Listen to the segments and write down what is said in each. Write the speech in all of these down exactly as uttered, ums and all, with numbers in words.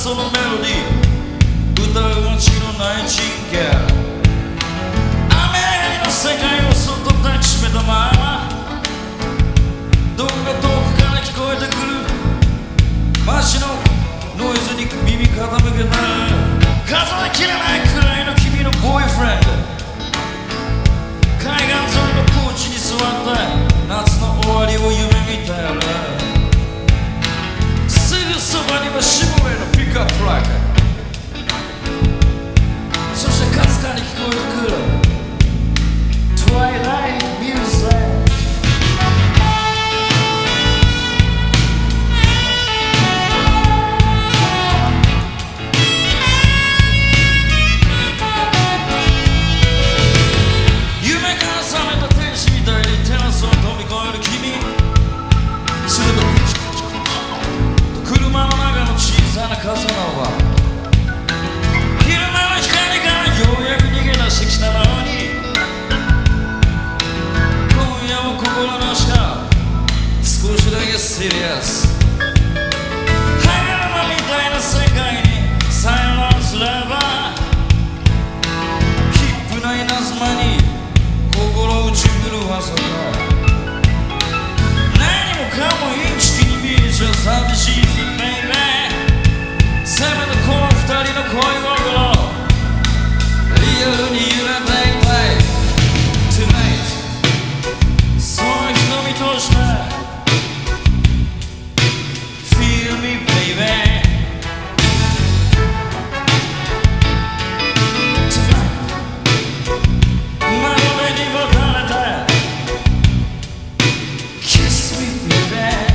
そのメロディー歌う街のナイチンゲール雨上がりの世界をそっと抱きしめたままどこか遠くから聞こえてくる街のノイズに耳傾けた数えきれないくらいの君のボーイフレンド海岸沿いのポーチに座って夏の終わりを夢見たよねすぐそばにはシボレーのピックアップトラックそしてかすかに聞こえてくる Twilight Musicカサノバ昼間の光からようやく逃げ出してきたのに今夜も心なしか少しだけシリアス花みたいな世界にさよならすれば切符な稲妻に心打ち震わせた何もかもインチキに見えちゃ寂しいぜベイベーせめてこの二人の恋心リアルに揺らていたい Tonight その瞳として Feel me baby Tonight 窓辺にもたれて Kiss me baby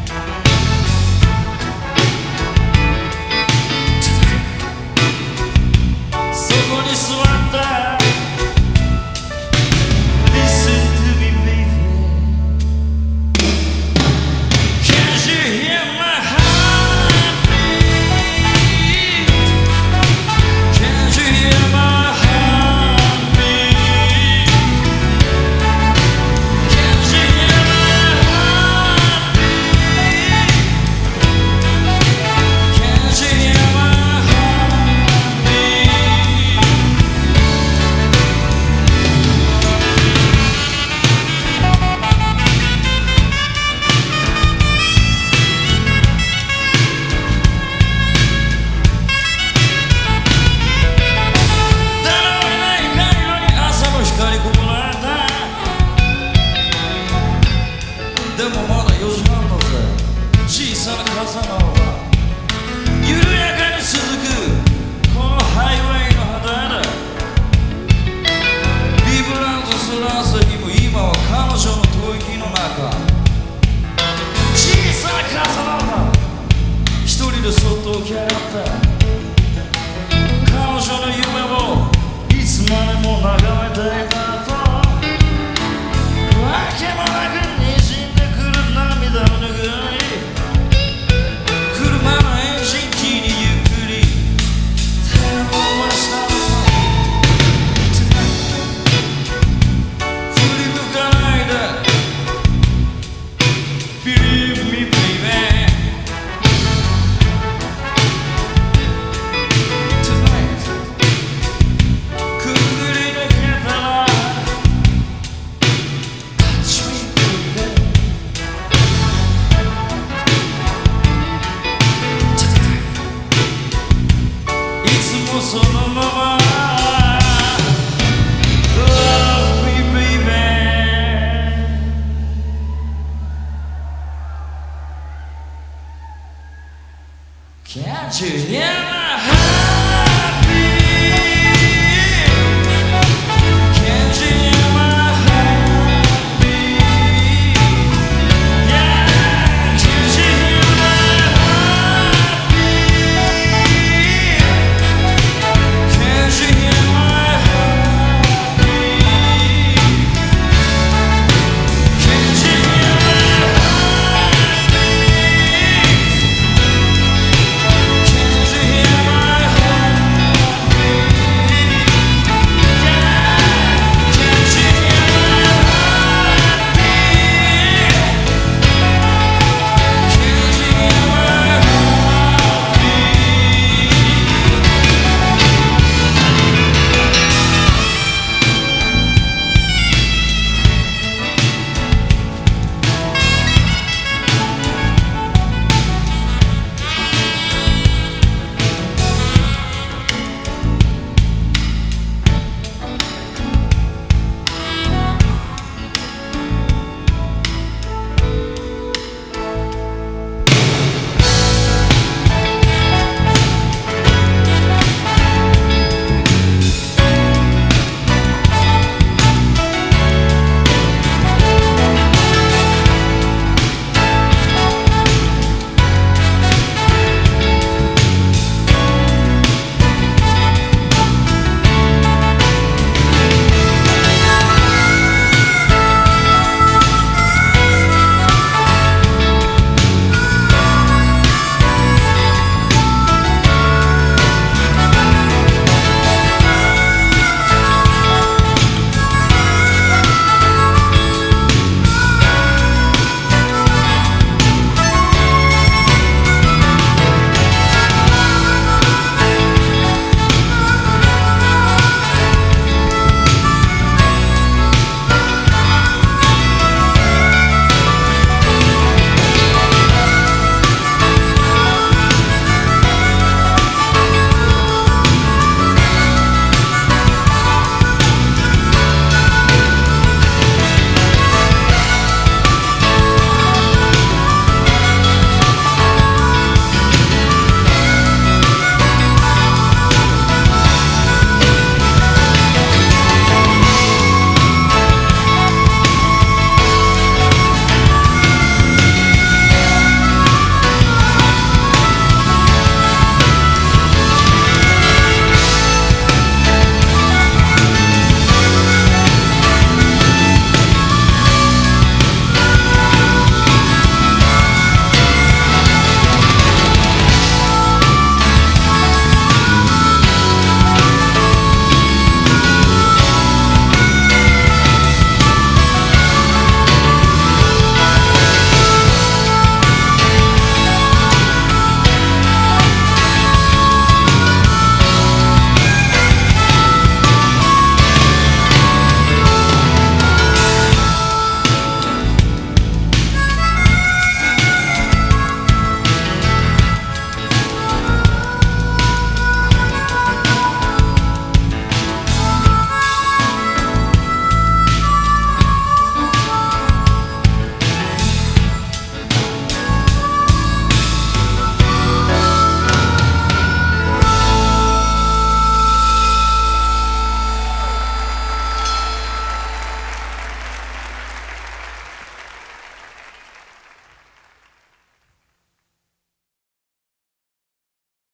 でもまだよじはんだぜ小さなカサノバ緩やかに続くこのハイウェイの肌でビブラントする朝日も今は彼女の吐息の中小さなカサノバ一人でそっと起き上がった彼女の夢をいつまでも眺めていたとわけもなく涙を拭い車のエンジンキーにゆっくり手を回したのさ Tonight 振り向かないで Believe me baby Tonight くぐり抜けたら Touch me babyそのまま Love me baby Can't you hear my heart